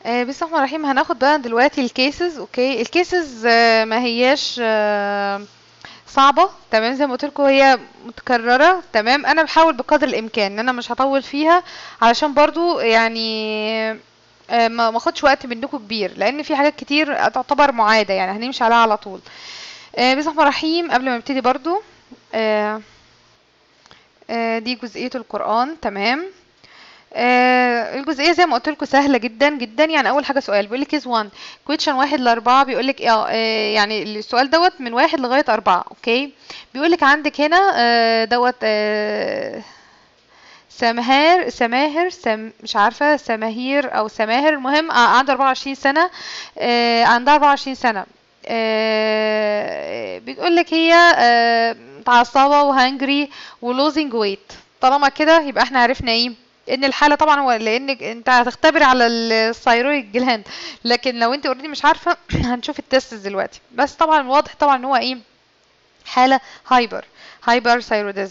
بسم الله الرحمن الرحيم. هناخد بقى دلوقتي الكيسز. اوكي، الكيسز ما هياش صعبة. تمام، زي ما قلت لكم هي متكررة. تمام، انا بحاول بقدر الامكان ان انا مش هطول فيها علشان برضو يعني ما اخدش وقت منكم كبير، لان في حاجات كتير تعتبر معادة يعني هنمشي عليها على طول. بسم الله الرحمن الرحيم. قبل ما نبتدي برضو آه، دي جزئية القرآن. تمام. الجزئيه زي ما قلت لكم سهله جدا جدا. يعني اول حاجه سؤال بيقول لك كيس 1 كويشن 1 ل 4. بيقول لك يعني السؤال دوت من 1 لغايه 4. اوكي، بيقول لك عندك هنا دوت سماهر مش عارفه سماهير او سماهر. المهم عنده 24 سنه. عندها 24 سنه. بتقول لك هي متعصبه وهانجري ولوزنج ويت. طالما كده يبقى احنا عرفنا ايه ان الحاله طبعا هو لان انت هتختبر على الثايرويد جلاند. لكن لو انت اوريدي مش عارفه هنشوف التست دلوقتي. بس طبعا واضح طبعا ان هو ايه، حاله هايبر ثايروديزم.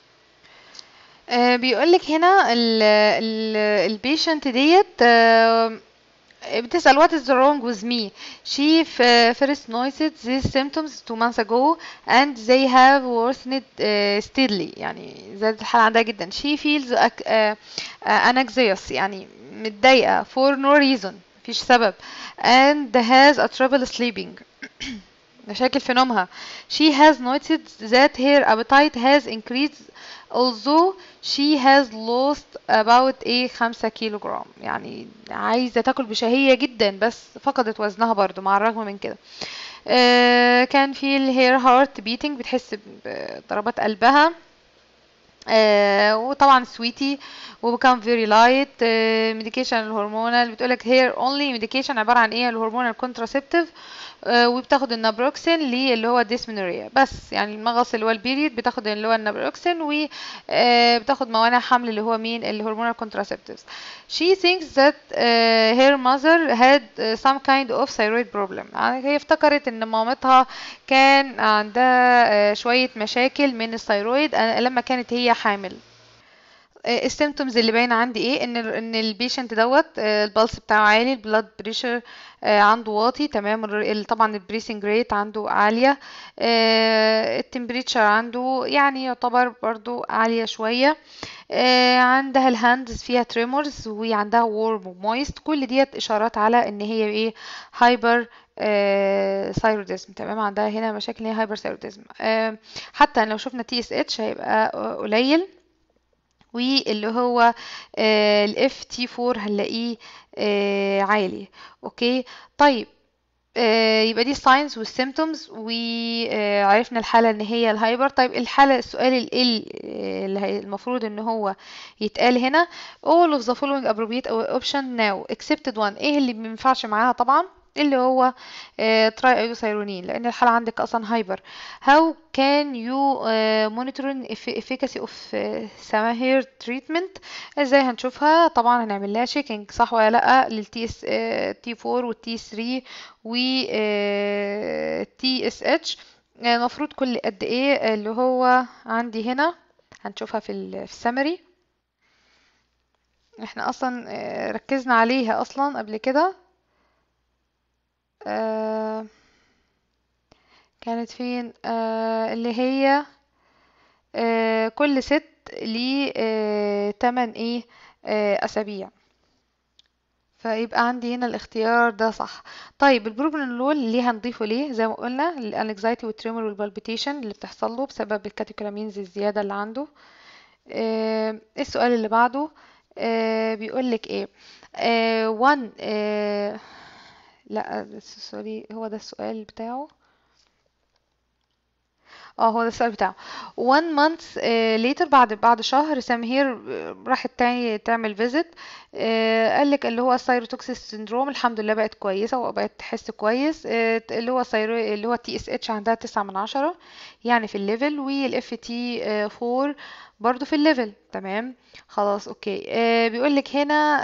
بيقولك هنا البيشنت ديت بتسأل what is wrong with me. She first noticed these symptoms 2 months ago and they have worsened steadily. يعني زادت الحالة عندها جدا. She feels anxious يعني متضايقة for no reason مفيش سبب and has a trouble sleeping مشاكل في نومها. She has noticed that her appetite has increased although she has lost about 5 كيلوغرام. يعني عايزة تاكل بشهية جدا بس فقدت وزنها برضو مع الرغم من كده. كان في her heart beating بتحس بضربات قلبها. وطبعا سويتي وبكام فيري لايت. ميديكيشن الهرمونال بتقولك هير اونلي ميديكيشن عباره عن ايه الهرمونال كونتراسيبتيف. وبتاخد النابروكسين اللي هو ديسمينوريا بس. يعني المغص اللي هو البيريد بتاخد اللي هو النابروكسين وبتاخد موانع حمل اللي هو مين الهرمونال كونتراسيبتيفز. She thinks that her mother had some kind of thyroid problem. يعني هي افتكرت ان مامتها كان عندها شوية مشاكل من الثيرويد لما كانت هي حامل. السيمتومز اللي باينه عندي ايه ان البيشنت دوت البلس بتاعه عالي، البلاد بريشر عنده واطي. تمام، طبعا البريسنج ريت عنده عاليه. التمبريتشر عنده يعني يعتبر برضو عاليه شويه. عندها الهاندز فيها تريمورز وعندها وورم ومويست. كل ديت اشارات على ان هي ايه هايبر ثايروديزم. تمام، عندها هنا مشاكل هي هايبر ثايروديزم. حتى لو شفنا تي اس اتش هيبقى قليل. واللي هو الاف تي 4 هنلاقيه عالي. اوكي، طيب يبقى دي الساينز والسيمتومز وعرفنا الحالة ان هي الهايبر. طيب الحالة السؤال اللي المفروض ان هو يتقال هنا all of the following appropriate option now excepted one. ايه اللي مينفعش معاها؟ طبعا اللي هو تراي ايودوثايرونين لان الحالة عندك اصلا هايبر. how can you monitor efficacy of سماهير treatment؟ ازاي هنشوفها؟ طبعا هنعمل لها شيكينج صح ولا لا للتي اس تي 4 والتي 3 و تي اس اتش. المفروض كل قد ايه اللي هو عندي هنا هنشوفها في السمري. احنا اصلا ركزنا عليها اصلا قبل كده. كانت فين؟ اللي هي كل ست ليه 8 ايه اسابيع. فيبقى عندي هنا الاختيار ده صح. طيب البروبرانولول ليه هنضيفه ليه؟ زي ما قلنا الانكزايتي والتريمور والبالبيتيشن اللي بتحصل له بسبب الكاتيكولامينز الزياده اللي عنده. السؤال اللي بعده بيقول لك ايه one لا سوري هو ده السؤال بتاعه. هو ده السؤال بتاعه. 1 month later بعد شهر سمير راحت تاني تعمل فيزيت. قالك اللي هو الثايروتوكسيس سيندروم الحمد لله بقت كويسة وبقت تحس كويس. اللي هو اللي هو تي اس اتش عندها 9/10 يعني في الليفل، والاف تي 4 برضو في الليفل. تمام خلاص اوكي. بيقولك هنا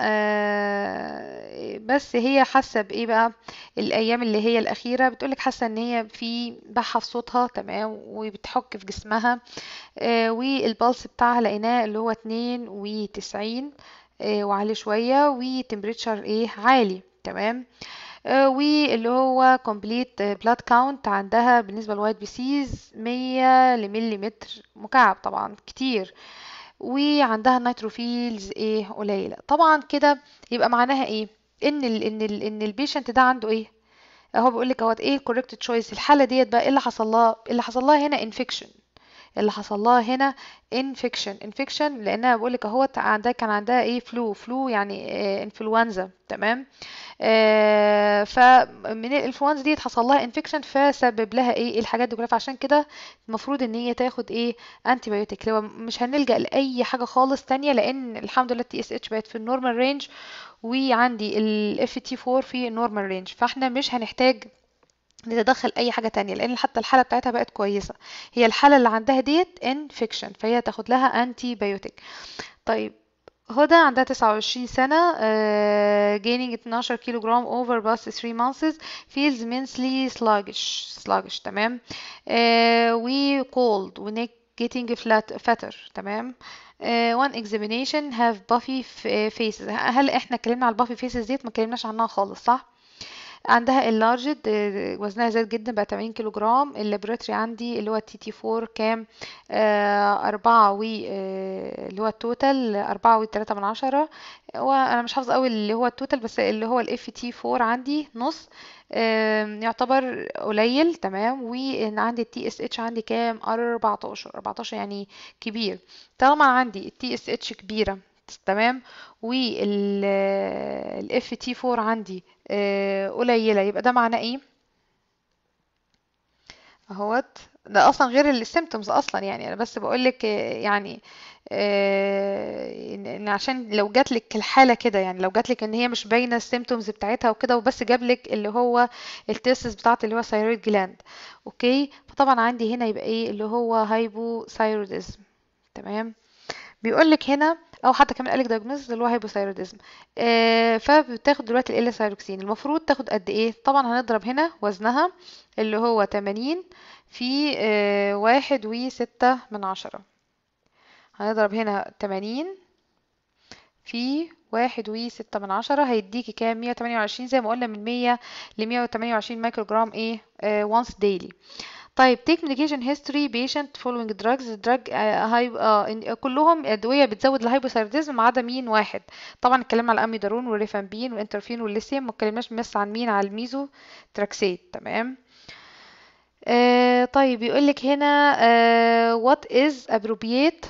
بس هي حاسة بايه بقى الايام اللي هي الاخيره؟ بتقولك حاسه ان هي في بحه في صوتها. تمام، وبتحك في جسمها. والبلس بتاعها لقيناه اللي هو 92 وعالي شويه، وتمبريتشر ايه عالي. تمام. واللي هو complete blood count عندها بالنسبة للوايت بيسيز 100 لمليمتر مكعب، طبعا كتير. وعندها النيتروفيلز ايه قليلة طبعا كده. يبقى معناها ايه؟ ان البيشنت ده عنده ايه؟ اهو بيقول لك اهوت ايه الكوريكت تشويس. الحالة ديت بقى ايه اللي حصل لها؟ اللي حصل لها هنا انفكشن. اللي حصل لها هنا انفكشن لانها بقول لك اهوت عندها كان عندها ايه فلو يعني انفلونزا. تمام. فمن الانفلونزا دي حصل لها انفكشن فسبب لها ايه الحاجات دي كلها. فعشان كده المفروض ان هي تاخد ايه انتي بايوتيك. لو مش هنلجأ لاي حاجه خالص تانية لان الحمد لله التي اس اتش بقت في النورمال رينج وعندي الاف تي 4 في النورمال رينج، فاحنا مش هنحتاج نتدخل اي حاجه تانية لان حتى الحاله بتاعتها بقت كويسه. هي الحاله اللي عندها ديت انفكشن فهي تاخد لها انتي بايوتيك. طيب هدى عندها 29 سنة gaining 12 كيلو جرام over past 3 months feels immensely sluggish تمام. و cold و neck getting fatter تمام. one examination have puffy faces. هل احنا اتكلمنا على البافي faces ديت؟ ما اتكلمناش عنها خالص صح؟ عندها enlarged وزنها زاد جدا بقى 80 كيلو جرام. اللابوراتوري عندي اللي هو التي تي 4 كام؟ 4 و اللي هو التوتال 4.3 وانا مش حافظه قوي اللي هو التوتال بس اللي هو الاف تي 4 عندي نص. يعتبر قليل تمام. وان عندي التي اس اتش عندي كام؟ 14 يعني كبير. طالما عندي التي اس اتش كبيره تمام والاف تي 4 عندي قليله يبقى ده معناه ايه؟ اهوت ده اصلا غير السيمتومز اصلا. يعني انا بس بقولك يعني ان عشان لو جاتلك الحاله كده يعني لو جاتلك ان هي مش باينه السيمتومز بتاعتها وكده وبس جابلك اللي هو التيستس بتاعت اللي هو ثايرويد جلاند اوكي. فطبعا عندي هنا يبقى ايه اللي هو هايبوثايروديزم. تمام. بيقولك هنا او حتى كمان قالك دايجنوز اللي هو هايبوثايروديزم. فبتاخد دلوقتي ال ثايروكسين المفروض تاخد قد ايه؟ طبعا هنضرب هنا وزنها اللي هو 80 في 1.6. هنضرب هنا 80 في 1.6 هيديكي كام؟ 128 زي ما قلنا من 100 ل 128 مايكرو جرام ايه once daily. طيب take medication history patient following drugs drug كلهم ادويه بتزود الهايبوثايروديزم ما عدا مين؟ واحد. طبعا اتكلمنا على الاميدارون والريفامبين والانترفين والليثيوم ما اتكلمناش بس عن مين؟ على الميزو تراكسيت. تمام. طيب يقولك هنا what is appropriate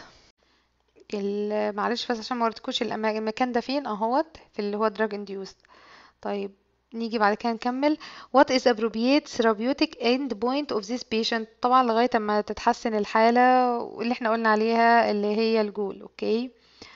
معلش بس عشان ما وريتكوش المكان ده فين اهوت في اللي هو drug induced. طيب نيجي بعد كده نكمل what is appropriate therapeutic end point of this patient. طبعا لغاية ما تتحسن الحالة واللي احنا قلنا عليها اللي هي الجول. اوكي.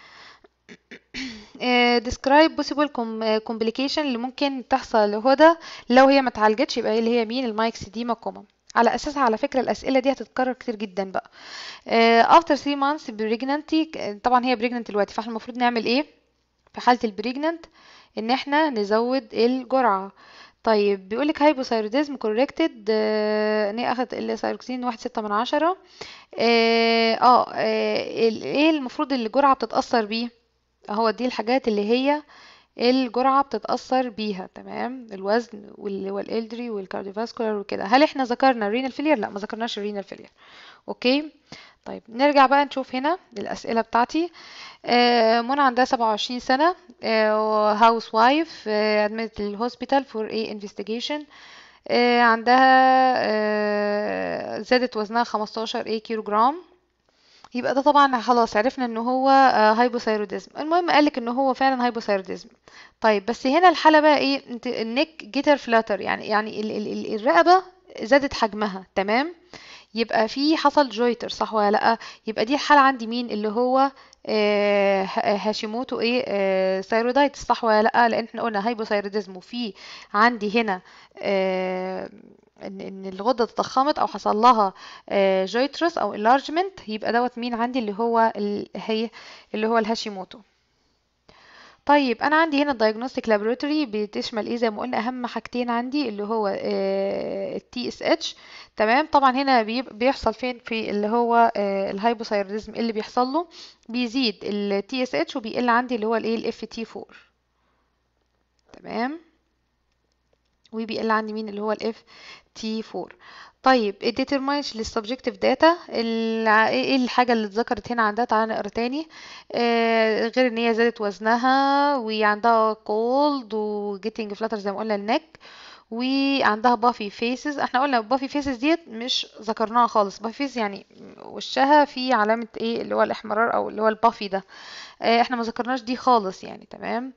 describe possible complication اللي ممكن تحصل لهدى لو هي ما اتعالجتش. يبقى اللي هي مين؟ المايكسيديما كوما. على اساسها على فكرة الاسئلة دي هتتكرر كتير جدا بقى. after 3 months pregnancy طبعا هي pregnant دلوقتي فاحنا المفروض نعمل ايه في حالة البريجننت؟ ان احنا نزود الجرعة. طيب بيقولك هايبوثايروديزم كوركتد ان هي اخدت الثايروكسين 1.6. ايه المفروض اللي الجرعة بتتأثر بيه؟ اهو دي الحاجات اللي هي الجرعة بتتأثر بيها. تمام. الوزن والالدري والكارديوفاسكولار وكده. هل احنا ذكرنا الرينال فيلير؟ لا ما ذكرناش الرينال فيلير. اوكي. طيب نرجع بقى نشوف هنا الأسئلة بتاعتي. منى عندها 27 سنة هاوس وايف admitted للهوسبيتال for a investigation. عندها زادت وزنها 15 كيلو جرام. يبقى ده طبعا خلاص عرفنا ان هو هايبوثايروديزم. المهم قالك ان هو فعلا هايبوثايروديزم. طيب بس هنا الحالة بقى ايه؟ انت النك جيتر فلاتر يعني الرقبة زادت حجمها. تمام. يبقى في حصل جويتر صح ولا لا؟ يبقى دي الحالة عندي مين؟ اللي هو هاشيموتو ثايرودايتس صح ولا لا؟ لان احنا قلنا هايبوثايروديزم وفي عندي هنا ان الغدة تضخمت او حصل لها جويترس او enlargement. يبقى دوت مين عندي؟ اللي هو اللي هو الهاشيموتو. طيب انا عندي هنا الدايجنوستيك لابوراتوري بتشمل ايه؟ زي ما قلنا اهم حاجتين عندي اللي هو التي اس اتش. تمام. طبعا هنا بيحصل فين؟ في اللي هو الهايبوثايروديزم اللي بيحصل له بيزيد التي اس اتش وبيقل عندي اللي هو الايه الاف تي 4. تمام. وبيقل عندي مين اللي هو الاف تي 4. طيب الديترماينش للسبجكتيف داتا، ايه الحاجه اللي اتذكرت هنا عندها؟ تعالى نقرا تاني. غير ان هي زادت وزنها وعندها كولد وجيتنج فلاتر زي ما قلنا النك، وعندها بافي فيسز. احنا قلنا بافي فيسز ديت مش ذكرناها خالص. بافي فيس يعني وشها فيه علامه ايه اللي هو الاحمرار او اللي هو البافي ده. احنا ما ذكرناش دي خالص يعني. تمام.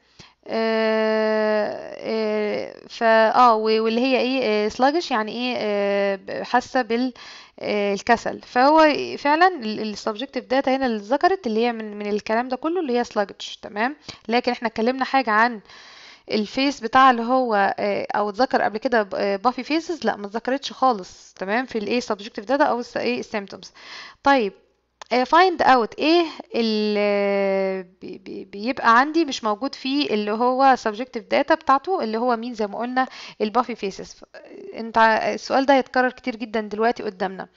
واللي هي ايه سلاجش يعني ايه حاسه بال الكسل. فهو فعلا السبجكتيف داتا هنا اللي ذكرت اللي هي من الكلام ده كله اللي هي سلاجش. تمام. لكن احنا اتكلمنا حاجه عن الفيس بتاع اللي هو او اتذكر قبل كده بافي فيسز، لا ما اتذكرتش خالص. تمام. في الايه سبجكتيف داتا او ايه السيمبتومز. طيب find out ايه اللي بيبقى عندي مش موجود فيه اللي هو subjective data بتاعته اللي هو مين زي ما قلنا البافي فيسز. انت السؤال ده هيتكرر كتير جدا دلوقتي قدامنا.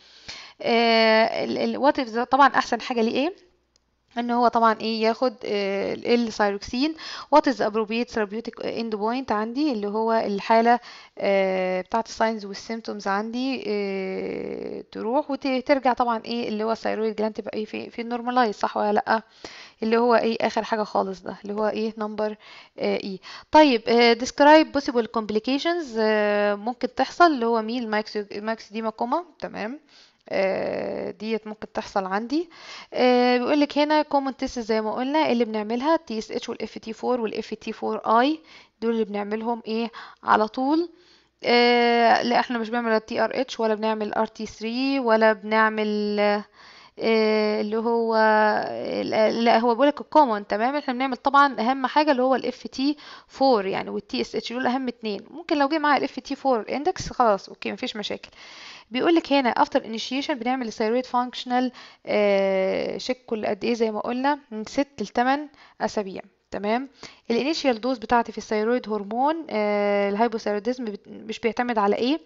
what if طبعا احسن حاجة ليه ايه ان هو طبعا ايه ياخد السايروكسين. what is the appropriate therapeutic end point عندي اللي هو الحالة بتاعت الساينز والسيمتومز عندي تروح وترجع طبعا ايه اللي هو الثيرويد جلاند تبقى ايه في النورمالايز، صح ولا لا؟ اللي هو ايه اخر حاجة خالص ده اللي هو ايه نمبر اي. طيب describe possible complications ممكن تحصل اللي هو مين الماكسيديما كوما. تمام. ديت ممكن تحصل عندي. بيقول لك هنا common tests زي ما قلنا اللي بنعملها تي اس اتش والاف تي 4 والاف تي 4 اي، دول اللي بنعملهم ايه على طول. لا احنا مش بنعمل التي ار اتش ولا بنعمل ار تي 3 ولا بنعمل اللي هو لا هو بيقولك الكومون. تمام. احنا بنعمل طبعا اهم حاجه اللي هو الاف تي 4 يعني والتي اس اتش، دول اهم اتنين. ممكن لو جه معايا الاف تي 4 اندكس خلاص اوكي مفيش مشاكل. بيقولك هنا after initiation بنعمل الثيرويد فانكشنال شيك كل قد ايه زي ما قلنا من 6 ل 8 اسابيع. تمام. الانيشيال دوز بتاعتي في الثيرويد هرمون الهايبوثيروديزم مش بيعتمد على ايه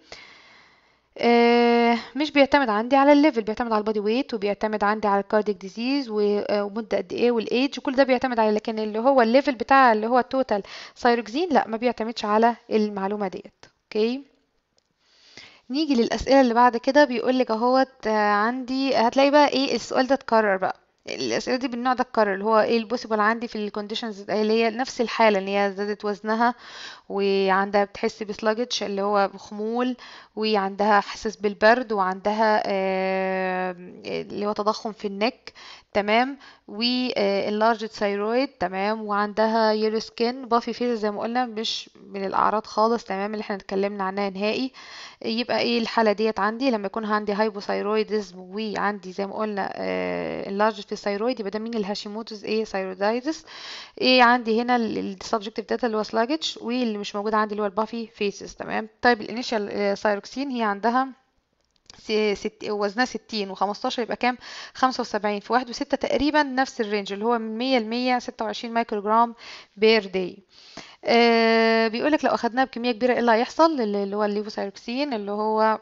مش بيعتمد عندي على الليفل، بيعتمد على البادي ويت وبيعتمد عندي على الكارديك ديزيز ومدة قد ايه والايدج وكل ده بيعتمد على، لكن اللي هو الليفل بتاع اللي هو التوتال ثايروكسين لا ما بيعتمدش على المعلومة ديت. اوكي. نيجي للأسئلة اللي بعد كده. بيقولك اهوت عندي هتلاقي بقى ايه السؤال ده اتكرر بقى. الأسئلة دي بالنوع ده اتكرر اللي هو ايه البوسيبل عندي في الكونديشنز اللي هي نفس الحالة اللي هي زادت وزنها وعندها بتحس بسلاجتش اللي هو خمول وعندها حساس بالبرد وعندها اللي هو تضخم في النك. تمام. واللارج ثايرويد. تمام. وعندها يلو سكين بافي فيز زي ما قلنا مش من الاعراض خالص. تمام. اللي احنا اتكلمنا عنها نهائي. يبقى ايه الحالة ديت عندي لما يكون عندي هايبوثايرويدزم وعندي زي ما قلنا اللارج في الثايرويد يبقى ده مين الهاشيموتوز ايه ثايرويدايتس. ايه عندي هنا السبجكتيف داتا اللي هو سلاجتش واللي مش موجود عندي اللي هو البافي فيسز. تمام. طيب الانيشال ثايروكسين هي عندها وزنها 60 و15 يبقى كام 75 في 1 و6 تقريبا نفس الرينج اللي هو من 100 ل 126 مايكرو جرام بير داي. بيقولك لو اخدناها بكمية كبيرة ايه اللي هيحصل اللي هو الليفوسايروكسين اللي هو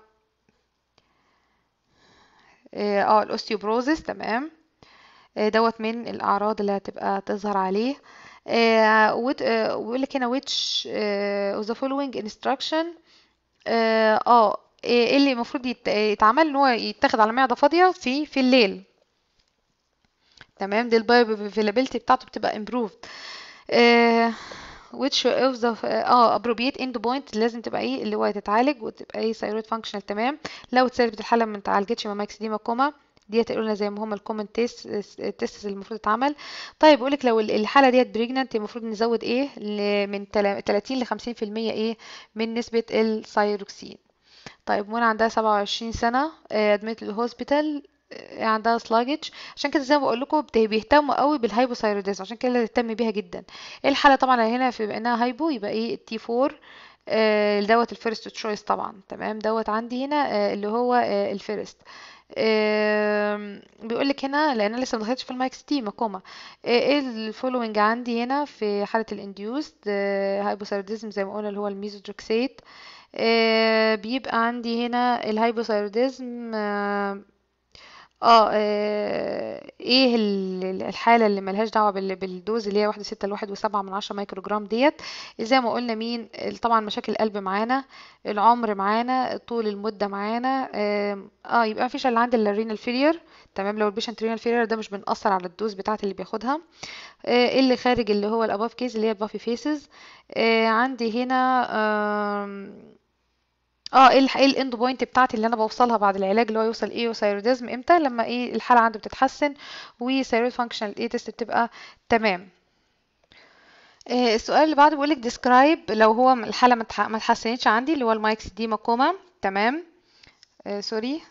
الاوستيوبروزيس. تمام. دوت من الاعراض اللي هتبقى تظهر عليه. ويقول لك هنا which of the following instruction ايه اللي المفروض يتعمل ان هو يتاخد على معدة فاضية في الليل. تمام. دي البايو availability بتاعته بتبقى improved. which of the appropriate end point لازم تبقى ايه اللي هو تتعالج وتبقى ايه thyroid functional. تمام. لو اتثبتت الحالة ما اتعالجتش ما ماكسيديما كوما ديت قلنا زي ما هما الكومن تيست اللي المفروض تتعمل. طيب بقولك لو الحالة ديت بريجننت المفروض نزود ايه من 30 ل 50% ايه من نسبة الثايروكسين. طيب منى عندها 27 سنة ادمت الهوسبيتال عندها سلاجج. عشان كده زي ما بقول لكم بيهتموا قوي بالهايبوثايروديزم عشان كده تهتم بيها جدا. ايه الحالة طبعا هنا في بانها هايبو يبقى ايه التي 4 دوت الفيرست تشويس طبعا. تمام. دوت عندي هنا اللي هو الفيرست. بيقول لك هنا لان انا لسه ما دخلتش في المايكستيما كوما ايه الفولوينج عندي هنا في حاله الانديوست هايبوثايروديزم زي ما قلنا اللي هو الميزوتريكسيت. بيبقى عندي هنا الهايبوثايروديزم ايه الحالة اللي ملهاش دعوة بالدوز اللي هي 1.6 ل1.7 مايكرو جرام ديت. زي ما قلنا مين طبعا مشاكل القلب معانا، العمر معانا، طول المدة معانا. يبقى مفيش الا عند الرينال فيلير. تمام، لو البيشنت رينال فيلير ده مش بنأثر على الدوز بتاعت اللي بياخدها. اللي خارج اللي هو الاباف كيس اللي هي البافي فيسز. عندي هنا ايه الاند بوينت بتاعتي اللي انا بوصلها بعد العلاج، اللي هو يوصل ايه وثايروديزم امتى؟ لما ايه الحاله عنده بتتحسن وثايرويد فانكشنال ايه تيست بتبقى تمام. السؤال اللي بعده بيقولك describe لو هو الحاله ما اتحسنتش عندي، اللي هو المايكس دي ماكوما. تمام. سوري.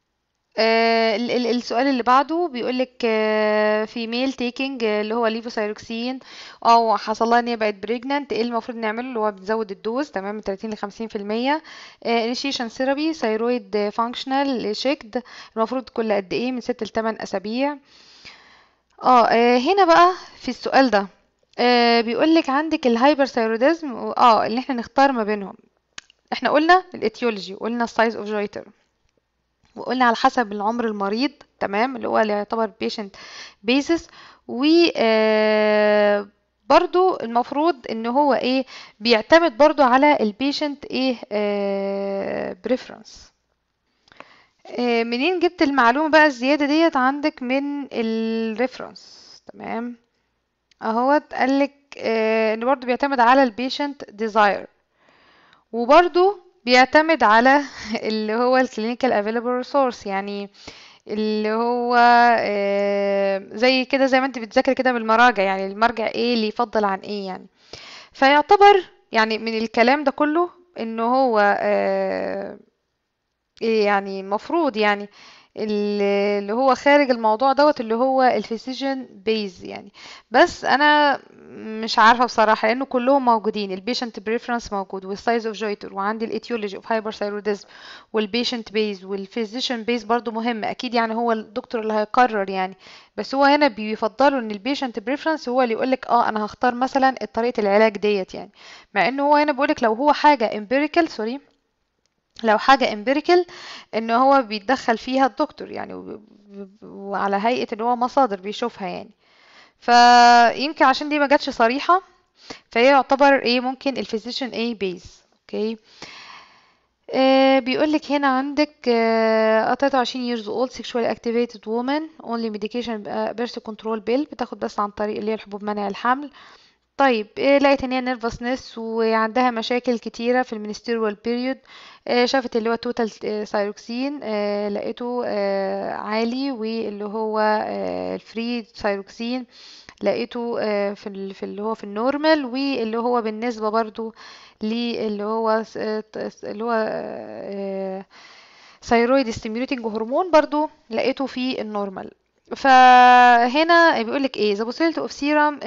السؤال اللي بعده بيقولك female taking اللي هو ليفوسايروكسين او حصل لها ان هي بقت بريجنانت، ايه المفروض نعمله؟ اللي هو بنزود الدوز تمام من 30 ل 50%. initiation therapy ثايرويد فانكشنال شيكد المفروض كل قد ايه؟ من 6 ل 8 اسابيع. هنا بقى في السؤال ده بيقولك عندك الهايبرثايروديزم اللي احنا نختار ما بينهم. احنا قلنا الاتيولوجي، قلنا السايز اوف جويتر، وقلنا على حسب العمر المريض تمام اللي هو اللي يعتبر patient basis. و برضو المفروض ان هو ايه بيعتمد برضو على البيشنت ايه preference. منين جبت المعلومة بقى الزيادة ديت؟ عندك من الريفرنس. تمام اهوت قالك ان برضو بيعتمد على البيشنت desire، وبرضو بيعتمد على اللي هو الكلينيكال افيلابل ريسورس، يعني اللي هو زي كده زي ما انت بتذاكري كده بالمراجع، يعني المرجع ايه اللي يفضل عن ايه يعني. فيعتبر يعني من الكلام ده كله انه هو إيه يعني مفروض يعني اللي هو خارج الموضوع دوت اللي هو الفيسيجن بيز يعني. بس انا مش عارفه بصراحه لانه كلهم موجودين، البيشنت بريفرنس موجود والسايز اوف جويتر وعندي الايتيولوجي اوف هايبرثايروديزم والبيشنت بيز والفيزيشن بيز برضو مهم اكيد، يعني هو الدكتور اللي هيقرر يعني. بس هو هنا بيفضلوا ان البيشنت بريفرنس هو اللي يقولك انا هختار مثلا طريقه العلاج ديت يعني. مع انه هو هنا بيقولك لو هو حاجه امبيريكال سوري، لو حاجة امبيريكال ان هو بيتدخل فيها الدكتور يعني وعلى هيئة ان هو مصادر بيشوفها يعني. فيمكن عشان دي ما جاتش صريحة، فهي يعتبر ايه ممكن الفيزيشن ايه بيز. اوكي. بيقولك هنا عندك 23 years old sexually activated woman only medication birth control pill بتاخد بس عن طريق اللي هي الحبوب منع الحمل. طيب لقيت ان هي نيرفسنس وعندها مشاكل كتيرة في المينستيريال بيريود. شافت اللي هو توتال ثايروكسين لقيته عالي، واللي هو الفري ثايروكسين لقيته في اللي هو في النورمال، واللي هو بالنسبة برضو اللي هو اللي هو ثايرويد ستيميوليتنج هرمون برضو لقيته في النورمال. فهنا بيقولك ايه the possibility of serum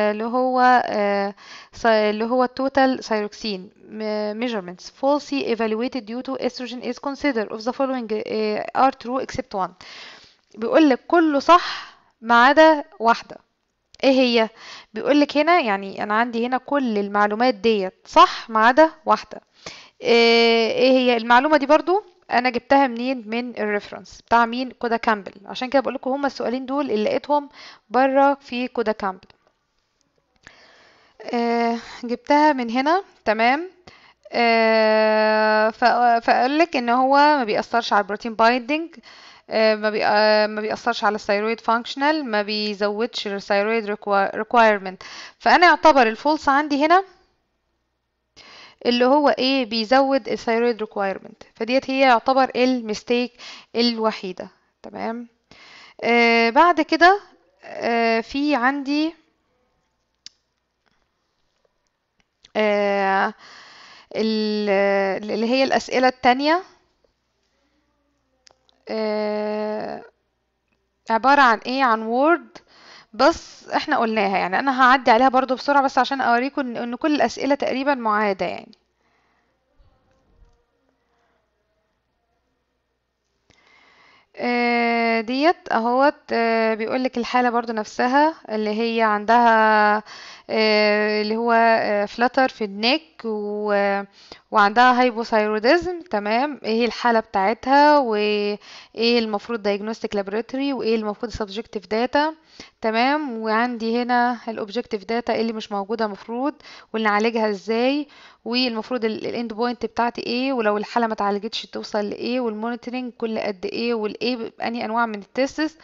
اللي هو total thyroxine measurements falsely evaluated due to estrogen is considered of the following are true except one. بيقولك كله صح ما عدا واحدة. ايه هي؟ بيقولك هنا يعني انا عندي هنا كل المعلومات ديت صح ما عدا واحدة. ايه هي المعلومة دي؟ برضو انا جبتها منين؟ من الريفرنس بتاع مين؟ كودا كامبل. عشان كده بقول لكم هما السؤالين دول اللي لقيتهم بره في كودا كامبل. جبتها من هنا. تمام. فاقول لك ان هو ما بيأثرش على البروتين بايندينج، ما بيأثرش على الثيرويد فانكشنال، ما بيزودش الثيرويد ريكوايرمنت. فانا يعتبر الفولس عندي هنا اللي هو ايه بيزود الثيرويد ريكوايرمنت، فديت هي يعتبر الميستيك الوحيدة. تمام. بعد كده في عندي آه اللي هي الأسئلة التانية آه عبارة عن ايه؟ عن وورد. بس احنا قلناها يعني انا هعدي عليها برضو بسرعة بس عشان اوريكم ان كل الأسئلة تقريبا معادة يعني. ديت اهوت بيقولك الحالة برضو نفسها اللي هي عندها اللي هو فلتر في النك وعندها هايبوثايروديزم. تمام، ايه الحالة بتاعتها، وايه المفروض diagnostic laboratory، وايه المفروض subjective data. تمام، وعندي هنا الاوبجكتيف داتا اللي مش موجودة مفروض، واللي نعالجها ازاي، والمفروض الاند بوينت بتاعتي ايه، ولو الحالة ما اتعالجتش توصل لايه، والمونيتورنج كل قد ايه، والايه بأني انواع من التستس،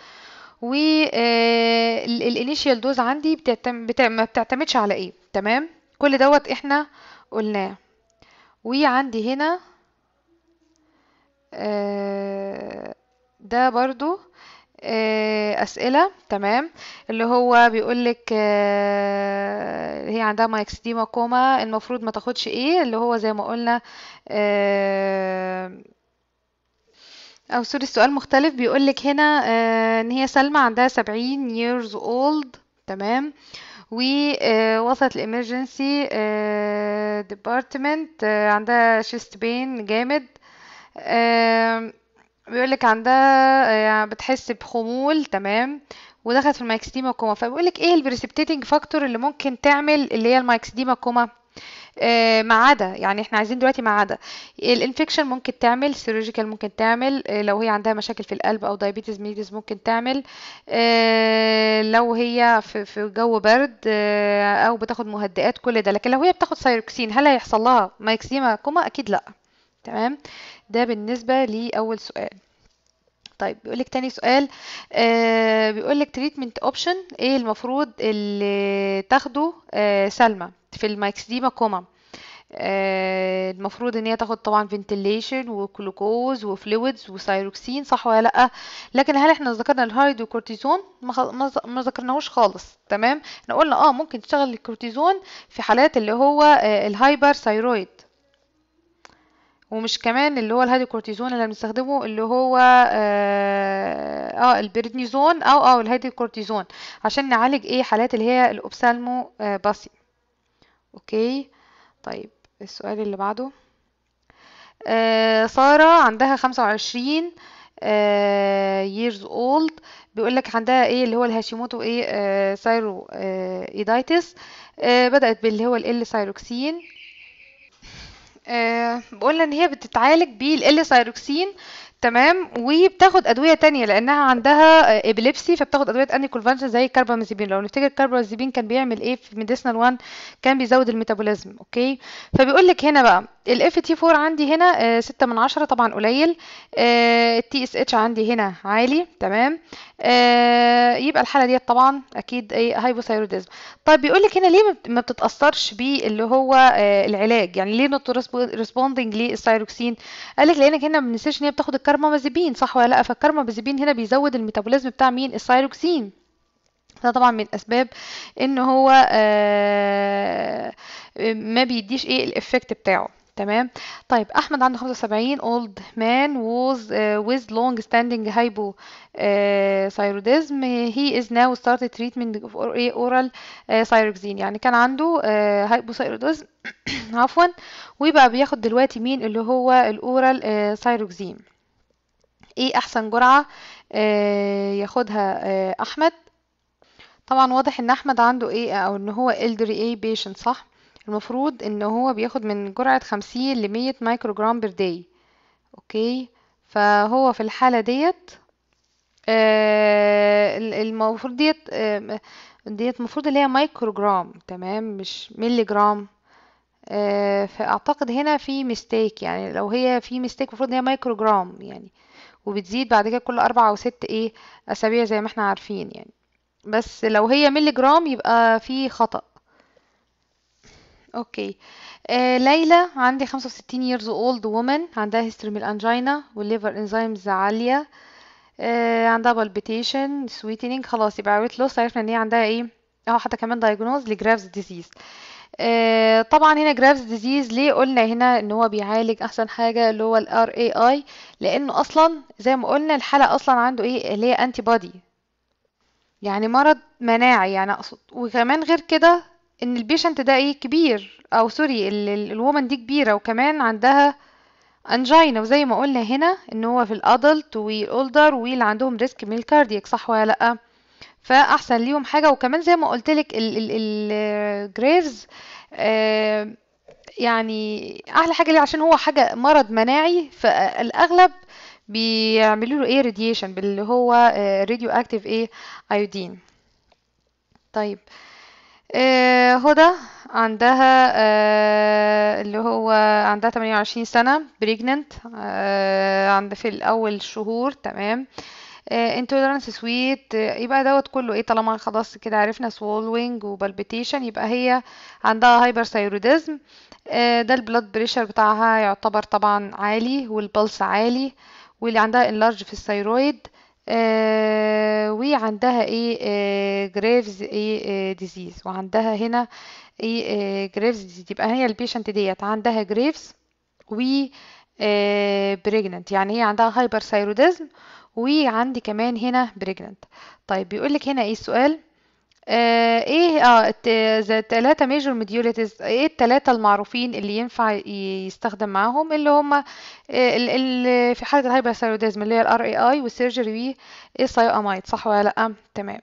والانيشيال دوز عندي ما بتعتمدش على ايه. تمام، كل دوت احنا قلناه. وعندي هنا ده برضو أسئلة. تمام، اللي هو بيقولك هي عندها مايكستيما كوما، المفروض ما تاخدش ايه، اللي هو زي ما قلنا او سوري السؤال مختلف. بيقولك هنا ان هي سلمى عندها 70 years old. تمام، ووصلت الامرجنسي ديبارتمنت، عندها شيست بين جامد. بيقولك عندها بتحس بخمول. تمام، ودخلت في المايكسديما كوما. فبيقولك ايه البريسبتيتنج فاكتور اللي ممكن تعمل اللي هي المايكسديما كوما. ما عدا، يعني احنا عايزين دلوقتي ما عدا الانفكشن ممكن تعمل، سيرجيكال ممكن تعمل، لو هي عندها مشاكل في القلب او دايابيتس ميليتس ممكن تعمل، لو هي في جو برد او بتاخد مهدئات كل ده. لكن لو هي بتاخد سايروكسين هل هيحصل لها مايكسيما كوما؟ اكيد لا. تمام، ده بالنسبة لأول سؤال. طيب بيقولك تاني سؤال، بيقولك تريتمنت اوبشن ايه المفروض اللي تاخده سلمى في المايكسديما كوما. المفروض ان هي تاخد طبعا فنتيليشن وجلوكوز وفلويدز وسايروكسين، صح ولا لا؟ لكن هل احنا ذكرنا الهايدروكورتيزون؟ ما ذكرناهوش خالص. تمام، احنا قلنا ممكن تشتغل الكورتيزون في حالات اللي هو الهايبر ثايرويد، ومش كمان اللي هو الهيدروكورتيزون اللي بنستخدمه اللي هو البريدنيزون او الهيدروكورتيزون، عشان نعالج ايه حالات اللي هي الاوبسالمو باسي. اوكي، طيب السؤال اللي بعده، سارة عندها 25 years old. بيقولك عندها ايه اللي هو الهاشيموتو ايه ثايرو ايدايتس. بدأت باللي هو ال سايروكسين. بقولنا ان هي بتتعالج بالال سايروكسين. تمام، وبتاخد ادويه تانية لانها عندها ابيليبسي، فبتاخد ادويه انتي كونفالسنت زي الكاربامازيبين. لو نفتكر الكاربامازيبين كان بيعمل ايه في ميديسنال 1؟ كان بيزود الميتابوليزم. اوكي، فبيقول لك هنا بقى الاف تي 4 عندي هنا 6 من 10، طبعا قليل. التي اس اتش عندي هنا عالي. تمام، يبقى الحاله ديت طبعا اكيد ايه هايبوثايروديزم. طيب بيقول لك هنا ليه ما بتتاثرش باللي هو العلاج، يعني ليه نوت ريسبوندنج للثايروكسين؟ قال لك لانك هنا ما بننساش ان هي بتاخد الكاربامازيبين، صح ولا لا؟ فالكاربامازيبين هنا بيزود الميتابوليزم بتاع مين؟ الثايروكسين. ده طبعا من اسباب ان هو ما بيديش ايه الافكت بتاعه. تمام، طيب احمد عنده 75 old man was with long standing hypothyroidism. He is now started treatment of oral thyroxine. يعني كان عنده hypothyroidism عفوا، ويبقى بياخد دلوقتي مين اللي هو الاورال ثايروكسين. ايه احسن جرعة ياخدها احمد؟ طبعا واضح ان احمد عنده ايه، او ان هو elderly ايه patient، صح؟ المفروض ان هو بياخد من جرعة 50 ل 100 مايكروجرام بير داي. اوكي، فهو في الحالة ديت المفروض ديت المفروض اللي هي مايكروجرام. تمام، مش ميلي جرام. فاعتقد هنا في ميستيك، يعني لو هي في ميستيك المفروض ان هي مايكروجرام يعني، وبتزيد بعد كده كل 4 أو 6 ايه اسابيع زي ما احنا عارفين يعني. بس لو هي ميلي جرام يبقى في خطأ. اوكي، ليلى عندي 65 years old woman، عندها history من الانجينا والليفر انزيمز عالية. عندها بالبيتيشن سويتنينج. خلاص يبقى ويت لوس، عرفنا ان هي عندها ايه حتى كمان دايجنوز لجرافز ديزيز. طبعا هنا جرافز ديزيز ليه قلنا هنا ان هو بيعالج احسن حاجة اللي هو الار اي اي، لانه اصلا زي ما قلنا الحالة اصلا عنده ايه اللي هي انتي بودي، يعني مرض مناعي يعني اقصد. وكمان غير كده ان البيشنت ده ايه كبير، او سوري الومن دي كبيرة وكمان عندها انجينا، وزي ما قلنا هنا ان هو في الادلت والاولدر واللي عندهم ريسك من الكاردياك، صح ولا لا؟ فاحسن ليهم حاجه. وكمان زي ما قلت لك الجريفز يعني احلى حاجه ليه عشان هو حاجه مرض مناعي، فالاغلب بيعملوا له ايه راديشن باللي هو راديو اكتيف ايه ايودين. طيب هدى عندها اللي هو عندها 28 سنة بريجننت عند في الأول شهور. تمام. intolerance sweet يبقى دوت كله ايه طالما خلاص كده عرفنا swallowing وبالبيتيشن، يبقى هي عندها هايبرثايروديزم. ده البلاد بريشر بتاعها يعتبر طبعا عالي والبلس عالي، واللي عندها enlarge في الثيرويد. وعندها ايه جريفز ايه ديزيز، وعندها هنا ايه جريفز ديزيز. يبقى هي البيشنت ديت عندها جريفز و بريجننت، يعني هي عندها هايبرثايروديزم وعندي كمان هنا بريجننت. طيب بيقولك هنا ايه السؤال؟ ايه التلاتة ميجور ميديوليتيز، ايه التلاتة المعروفين اللي ينفع يستخدم معاهم، اللي هم في حالة الهايبرثايروديزم اللي هي الار اي اي والسيرجري والثايوامايد، صح ولا لا؟ تمام.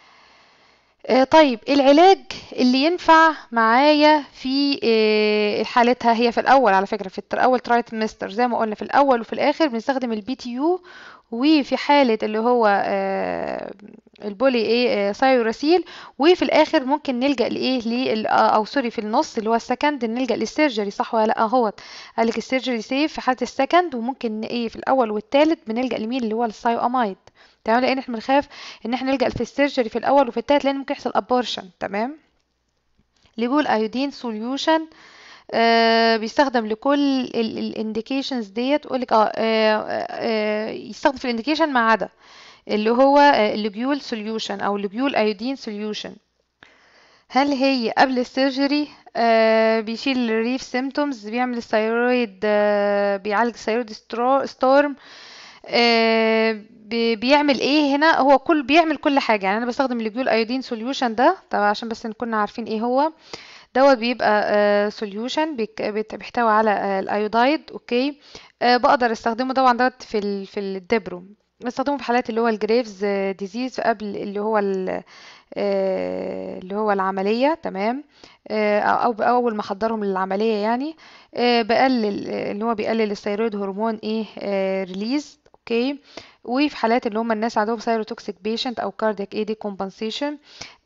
طيب العلاج اللي ينفع معايا في حالتها، هي في الاول على فكره في اول ترايتمستر زي ما قلنا في الاول وفي الاخر بنستخدم البي تي يو، وفي حاله اللي هو البولي ايه ثايوراسيل، وفي الاخر ممكن نلجا لايه او سوري في النص اللي هو السكند نلجا للسيرجري، صح ولا لا؟ اهوت قال لك السيرجري سيف في حاله السكند، وممكن ايه في الاول والثالث بنلجا لمين اللي هو الثايوامايد. تمام، لان احنا بنخاف ان احنا نلجأ في السيرجري في الاول وفي التالت لان ممكن يحصل ابورشن. تمام. ليبول ايودين سوليوشن بيستخدم لكل الانديكيشنز ديت. يقول لك يستخدم في الانديكيشن ما عدا اللي هو الليبيول سوليوشن او الليبيول ايودين سوليوشن. هل هي قبل السيرجري؟ بيشيل الريف سيمتومز، بيعمل الثيرويد بيعالج الثيرويد ستورم. بيعمل ايه هنا؟ هو بيعمل كل حاجه. يعني انا بستخدم الجلول ايودين سوليوشن ده طبعا عشان بس نكون عارفين ايه هو دوت. بيبقى سوليوشن بيحتوي على الايودايد. اوكي. بقدر استخدمه طبعا دوت في الدبرو، بستخدمه في حالات اللي هو الجريفز ديزيز قبل اللي هو اللي هو العملية. تمام. او اول ما احضرهم للعملية يعني. بقلل اللي هو بيقلل الثيرويد هرمون ايه ريليز. اوكي. وفي حالات اللي هم الناس عندهم ثيروتوكسيك بيشنت او كاردياك اي دي كومبنسيشن.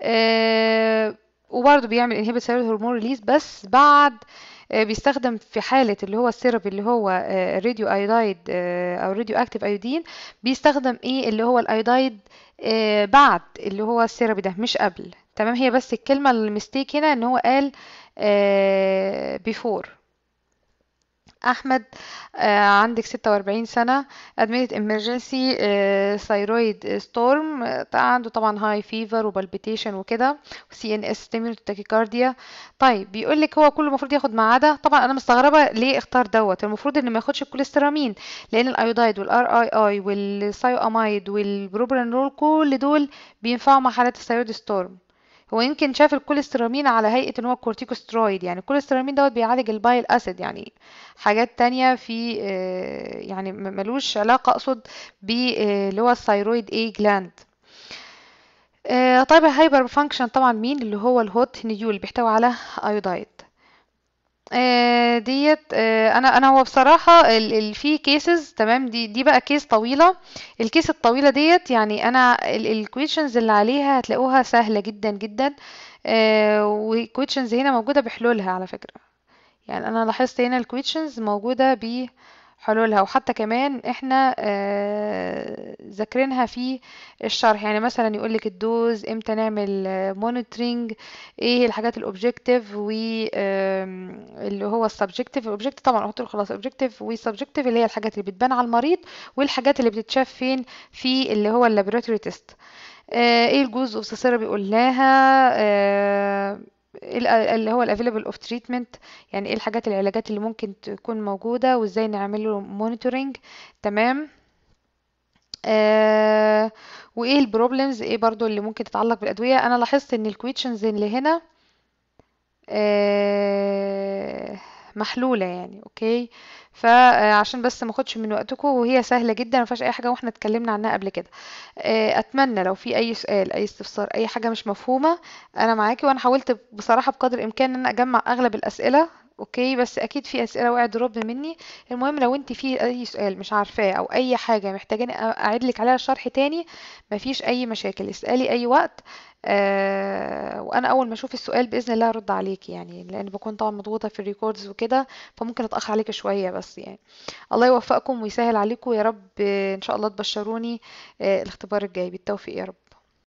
وبرضه بيعمل انهبيت ثيرويد هرمون ريليز بس بعد بيستخدم في حالة اللي هو السيرب اللي هو راديو ايودايد او راديو اكتيف ايودين. بيستخدم ايه اللي هو الايودايد بعد اللي هو السيرب ده مش قبل. تمام. هي بس الكلمة المستيك هنا ان هو قال before. احمد عندك 46 سنة admitted emergency thyroid storm. عنده طبعا high fever وبالبيتيشن وكده CNS stimulus tachycardia. طيب بيقولك هو كله المفروض ياخد ما عدا، طبعا انا مستغربة ليه اختار دوت، المفروض ان ما ياخدش الكوليسترامين لان الايودايد والار اي اي والثايوامايد والبروبرانول كل دول بينفعوا مع حالات الثيرويد ستورم. هو يمكن شاف الكوليسترامين على هيئة ان هو كورتيكوسترويد، يعني الكوليسترامين دوت بيعالج البايل اسيد، يعني حاجات تانية في يعني ملوش علاقة اقصد اللي هو الثيرويد اي جلاند. طيب الهايبر فانكشن طبعا مين اللي هو الهوت نيول بيحتوي على ايودايد. ديت انا هو بصراحه في كيسز. تمام. دي بقى كيس طويله. الكيس الطويله ديت يعني انا الكويشنز اللي عليها هتلاقوها سهله جدا جدا. والكويشنز هنا موجوده بحلولها على فكره. يعني انا لاحظت هنا الكويشنز موجوده بحلولها، وحتى كمان احنا ذاكرينها في الشرح. يعني مثلا يقولك الدوز امتى نعمل مونيتورنج، ايه الحاجات الاوبجكتيف واللي هو السبجكتيف. الاوبجكتيف طبعا قلت له خلاص اوبجكتيف والسبجكتيف اللي هي الحاجات اللي بتبان على المريض، والحاجات اللي بتتشاف فين في اللي هو اللابوراتوري تيست. ايه الجزء اوف ثيرابي قلناها. اللي هو الافيلابل اوف تريتمنت، يعني ايه الحاجات العلاجات اللي ممكن تكون موجودة وازاي نعمل له مونيتورنج. تمام. وايه البروبلمز ايه برضو اللي ممكن تتعلق بالادوية. انا لاحظت ان الكويشنز اللي هنا محلولة يعني. اوكي، فعشان بس ما اخدش من وقتكم، وهي سهلة جدا ما فيهاش اي حاجة، واحنا اتكلمنا عنها قبل كده. اتمنى لو في اي سؤال، اي استفسار، اي حاجة مش مفهومة، انا معاكي. وانا حاولت بصراحة بقدر الامكان ان انا اجمع اغلب الاسئلة. اوكي، بس اكيد في اسئله وقعت دروب مني. المهم لو انت في اي سؤال مش عارفاه او اي حاجه محتاجاني اعيد لك عليها شرح تاني، مفيش اي مشاكل، اسالي اي وقت. وانا اول ما اشوف السؤال باذن الله ارد عليك يعني، لان بكون طبعا مضغوطه في الريكوردز وكده، فممكن اتاخر عليك شويه بس يعني. الله يوفقكم ويسهل عليكم يا رب. ان شاء الله تبشروني الاختبار الجاي بالتوفيق يا رب.